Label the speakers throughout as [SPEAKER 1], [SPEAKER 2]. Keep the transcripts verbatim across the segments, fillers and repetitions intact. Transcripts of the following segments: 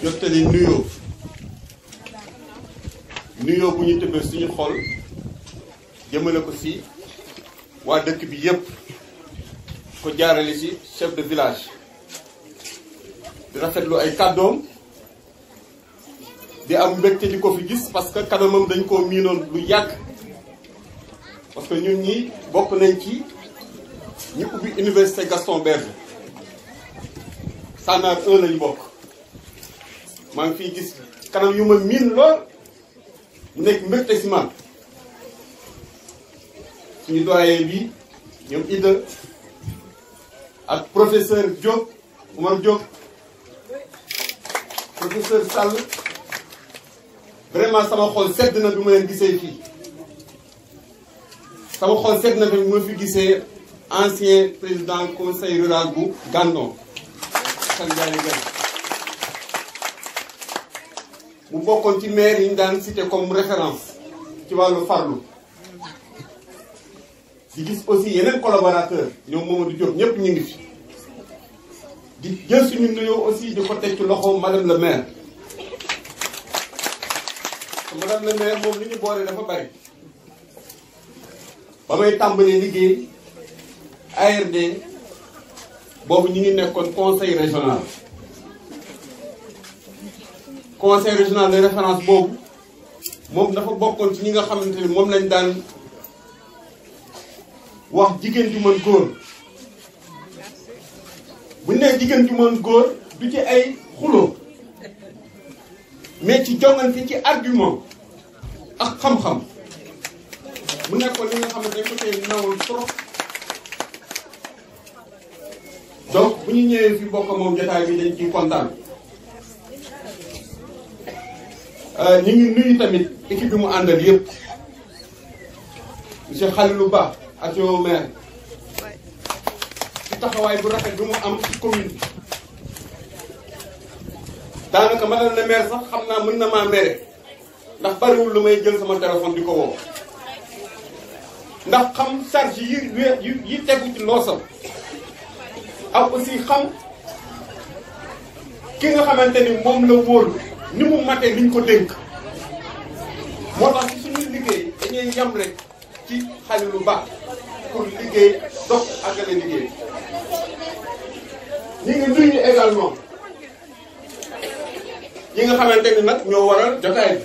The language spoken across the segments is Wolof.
[SPEAKER 1] jottali nuyoo nuyoo bu ñu tëbbee suñu xol jëmale ko ci waa dëkk bi yépp ko jaarale ci chef de village di rafetlu ay kàddoom di am mbégte di ko fi gis parce que kàddoomam dañ koo miinoon lu yàgg parce que ñun ñi bokk nañ ci ñi ubbi université Gaston Berger Sànnaar un lañu bokk maa ngi fiy gis kanam yu ma miin lool mu nekk mbégte ci man suñu doyen bi ñoom Ida ak professeur Diop Oumar Diop professeur Sall vraiment sama xol sedd na bi ma leen gisee fii sama xol sedd na bi ma fi gisee ancien président conseil rural bu Gandon San Ndiaye Gane mu bokkoon ci maire yi ñu daan cité comme référence ci wàllu farlu di gis aussi yeneen collaborateur ñoom Mamadou Diop ñëpp ñu ngi fi di jël suñu nuyoo aussi di ko teg ci loxo madame le maire madame le maire moom li ñu boole dafa bari ba may tàmbalee liggéey A R D boobu ñu ngi nekkoon conseil régional conseil régional de référence boobu moom dafa bokkoon ci ñi nga xamante ni moom lañ daan wax jigéen ju mën góor bu ñu nee jigéen ju mën góor du ci ay xuloo mais ci jongante ci argument ak xam-xam mu nekkoon li nga xamante dañ ko tey nawul trop donc bu ñu ñëwee fi bokk moom jotaay bi dañ ciy kontaan ñu ngi nuyu tamit équipe bi mu àndal yëpp monsieur Khalilou Ba ak yow maire ci taxawaay bu rafet bi mu am ci commune bi daanaka madame le maire sax xam naa mën na maa mere ndax bariwul lu may jël sama téléphone di ko woo ndax xam charge yi yi yi tegu ci loosam ak aussi xam ki nga xamante ni moom la wóolu ni mu matee liñ ko dénk moo tax ci suñuy liggéey dañuy yam rek ci Khalilou Ba pour liggéey dox àggale liggéey ñi ngi nuyu également ñi nga xamante ni nag ñoo waral jotaay bi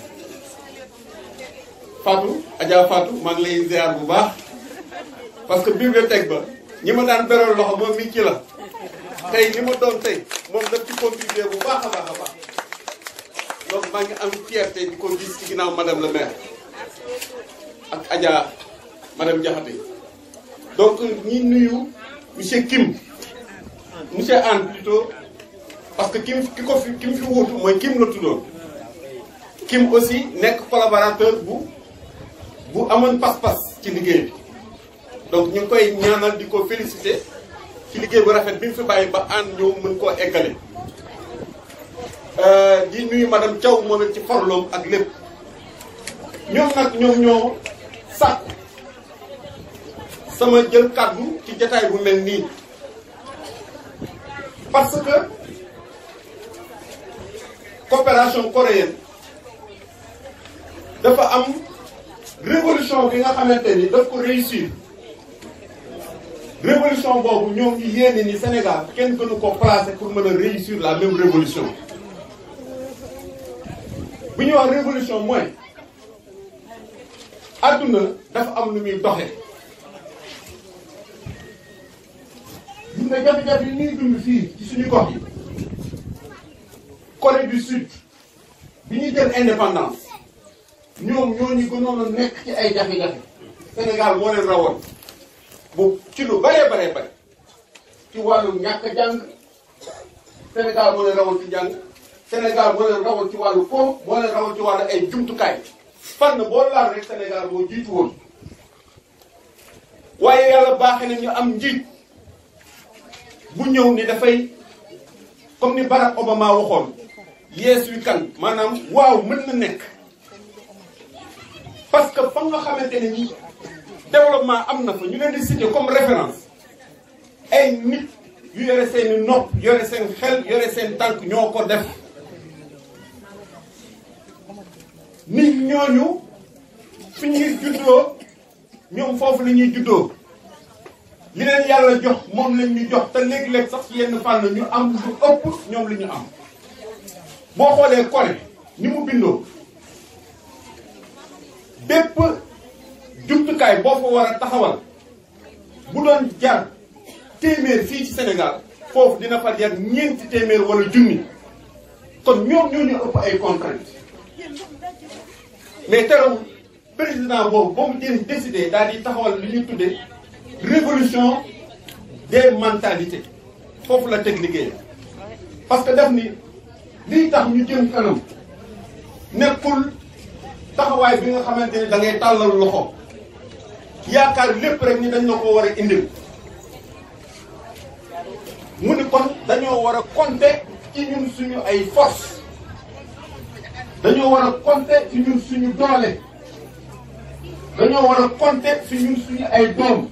[SPEAKER 1] Fatou Adja Fatou maa ngi lay ziar bu baax parce que bibliothèque ba ñi ma daan beral loxo moom mi ci la tey li ma doon tey moom daf ci contribuer bu baax a baax a baax donc maa ngi am fierté di ko gis ci ginnaaw madame le maire ak Adja madame Diakhaté donc ñi nuyu monsieur Kim monsieur Anne plutôt parce que Kim ki ko fi Kim fi wuutu mooy Kim la tuddoon Kim aussi nekk collaborateur bu bu amoon pas-pas ci liggéey bi donc ñu ngi koy ñaanal di ko féliciter ci liggéey bu rafet bi mu fi bàyyi ba ànd ñëw mën koo eggale di nuyu madame Thiaw moom it ci farloom ak lépp ñoom nag ñoom ñoo sàkku sama jël kàddu ci jataay bu mel nii parce que coopération coréenne dafa am révolution bi nga xamante ni daf ko réussir révolution boobu ñoom ñu yéene ni Sénégal kenn gënu ko placer pour mën a réussir la même révolution bu ñuy wax révolution mooy adduna dafa am lu muy doxe gis nga jafe-jafe yi ñuy dund fii ci suñu gox yi Corée du Sud bi ñuy jël indépendance ñoom ñoo ñu gënoon a nekk ci ay jafe-jafe Sénégal moo leen rawoon bu ci lu baree baree bare ci wàllu ñàkk jàng Sénégal moo leen rawoon ci jàng Sénégal moo leen rawoon ci wàllu foofu moo leen rawoon ci wàllu ay jumtukaay fànn boo laal rek Sénégal moo jiitu woon waaye yàlla baaxee na ñu am njiit bu ñëw ni dafay comme ni Barack Obama waxoon yees wi kan maanaam waaw mën na nekk parce que fa nga xamante ne ni développement am na fa ñu leen di citer comme référence ay nit yu yore seen i nopp yore seen xel yore seen tànk ñoo ko def ñooñu fi ñuy juddoo ñoom foofu la ñuy juddoo li leen yàlla jox moom lañ ñu jox te léeg-léeg sax ci yenn fànn ñu am lu ëpp ñoom li ñu am. boo xoolee Corée ni mu bindoo bépp jumtukaay boo fa war a taxawal bu doon jar téeméer fii ci Sénégal foofu dina fa jar ñeenti téeméer wala junni kon ñoom ñoo ñu ëpp ay contraintes mais terewul président boobu ba mu jël décidé daal di taxawal li ñuy tuddee révolution des mentalités foofu la teg liggéey parce que daf ni lii tax ñu jëm kanam nekkul taxawaay bi nga xamante ne da ngay tàllal loxo yaakaar lépp rek ni dañ la ko war a indil mu ni kon dañoo war a compter ci ñun suñu ay force dañoo war a compter ci ñun suñu doole dañoo war a compter ci ñun suñu ay doom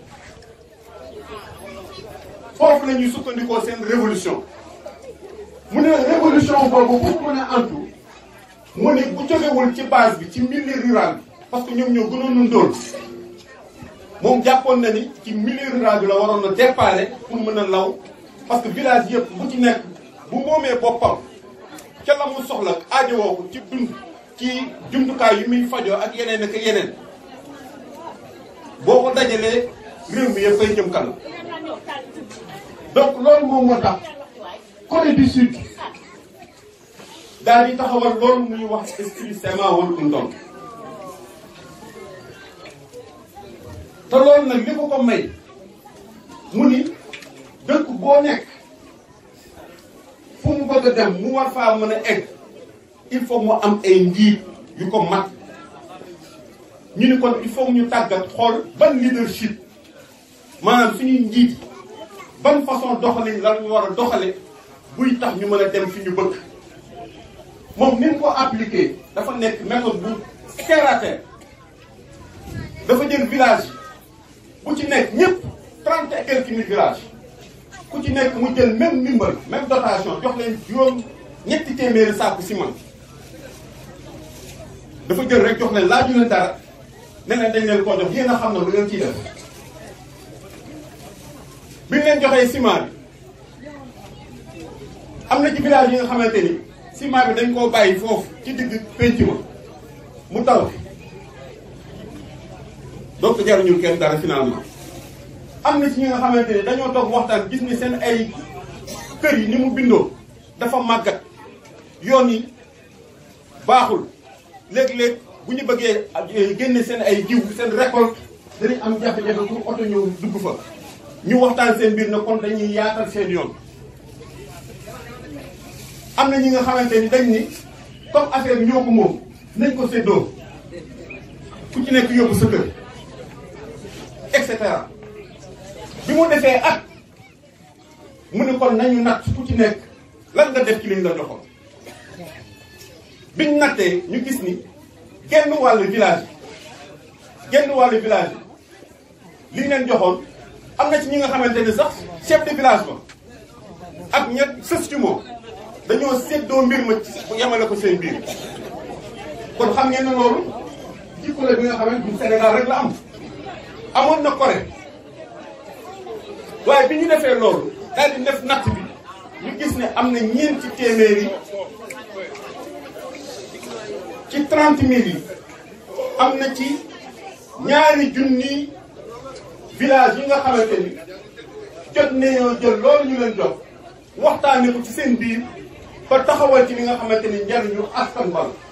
[SPEAKER 1] foofu la ñuy sukkandikoo seen révolution mu ne révolution boobu bu mën a antu mu ne bu jógewul ci base bi ci milieu rural bi parce que ñoom ñoo gënoon a ndóol moom jàppoon na ni ci milieu rural bi la waroon a déparé pour mën a law parce que village yëpp bu ci nekk bu moomee boppam ca la mu soxla aajowoo ko ci dund ci jumtukaay yu muy fajoo ak yeneen ak yeneen boo ko dajalee réew mi yëpp fay jëm kanam donc loolu moom moo tax Corée du Sud daal di taxawal loolu muy wax esprit sema wala undon te loolu nag li ko ko may mu ni dëkk boo nekk fu mu bëgg a dem mu war faa mën a egg il faut mu am ay njiit yu ko mat ñu ni kon il faut ñu tàggat xool ban leadership maanaam suñuy njiit ban façon doxalin la ñu war a doxale buy tax ñu mën a dem fi ñu bëgg moom ni mu ko appliqué dafa nekk méthode bu terre à terre dafa jël village bu ci nekk ñëpp trente et quelques mille villages ku ci nekk mu jël même ndimbal même dotation jox leen juróom ñetti téeméeri saaku ciment dafa jël rek jox leen laaju leen dara ne leen dañ leen koo jox yéen a xam na lu ngeen ciy def bi ñu leen joxee ciment bi am na ci village yi nga xamante ni ciment bi dañ koo bàyyi foofu ci digg penc ma mu taw donc jaruñul kenn dara finalement am na ci ñi nga xamante ni dañoo toog waxtaan gis ni seen ay kër yi ni mu bindoo dafa màggat yoon yi baaxul léeg-léeg bu ñu bëggee génne seen ay jiw seen récolte danañ am jafe-jafe pour oto ñëw dugg fa ñu waxtaan seen biir na kon dañuy yaatal seen yoon am na ñi nga xamante ni dañ ni comme affaire bi ñoo ko moom nañ ko séddoo ku ci nekk yóbbu sa kër et cetera bi mu defee at mu ne kon nañu natt ku ci nekk lan nga def ci liñ la joxoon biñ nattee ñu gis ni genn wàllu village genn wàllu village li ñu leen joxoon am na ci ñi nga xamante ni sax chef de village ba ak ñett sës ci moom dañoo séddoo mbir ma ci yemale ko seen biir kon xam ngeen ne loolu jikko la bi nga xamante ni Sénégal rek la am amoon na Corée waaye bi ñu defee loolu daal di def natt bi ñu gis ne am na ñeenti téeméeri ci trente mille yi am na ci ñaari junni village yi nga xamante ni jot nañoo jël loolu ñu leen jox waxtaane ko ci seen biir ba taxawal ci li nga xamante ni njariñu askan bal